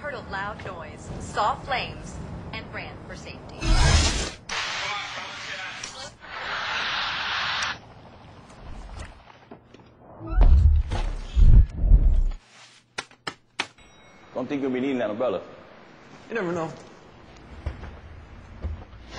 heard a loud noise, saw flames, and ran for safety. Don't think you'll be needing that umbrella. You never know.